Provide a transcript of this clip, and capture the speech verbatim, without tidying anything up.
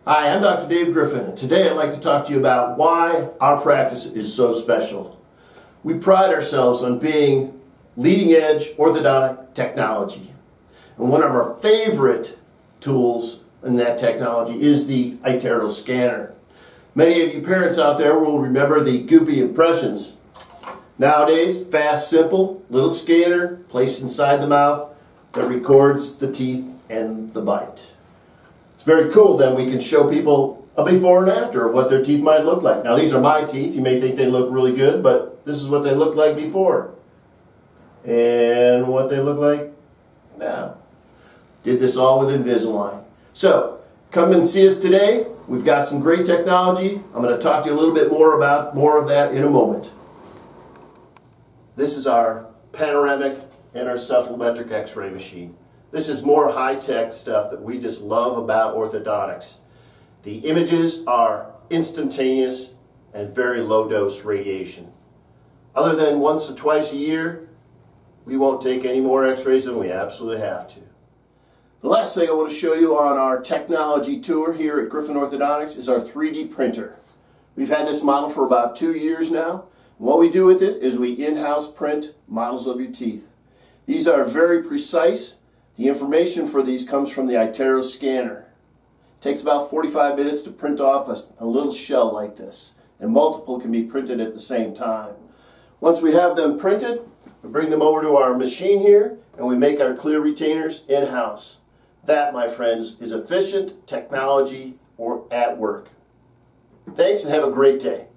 Hi, I'm Doctor Dave Griffin, and today I'd like to talk to you about why our practice is so special. We pride ourselves on being leading-edge orthodontic technology. And one of our favorite tools in that technology is the iTero scanner. Many of you parents out there will remember the goopy impressions. Nowadays, fast, simple, little scanner placed inside the mouth that records the teeth and the bite. It's very cool. Then we can show people a before and after of what their teeth might look like. Now these are my teeth. You may think they look really good, but this is what they look like before. And what they look like now. Did this all with Invisalign. So, come and see us today. We've got some great technology. I'm going to talk to you a little bit more about more of that in a moment. This is our panoramic intercephalometric x-ray machine. This is more high-tech stuff that we just love about orthodontics. The images are instantaneous and very low-dose radiation. Other than once or twice a year, we won't take any more x-rays than we absolutely have to. The last thing I want to show you on our technology tour here at Griffin Orthodontics is our three D printer. We've had this model for about two years now. What we do with it is we in-house print models of your teeth. These are very precise. The information for these comes from the iTero scanner. It takes about forty-five minutes to print off a, a little shell like this, and multiple can be printed at the same time. Once we have them printed, we bring them over to our machine here, and we make our clear retainers in-house. That, my friends, is efficient technology or at work. Thanks, and have a great day.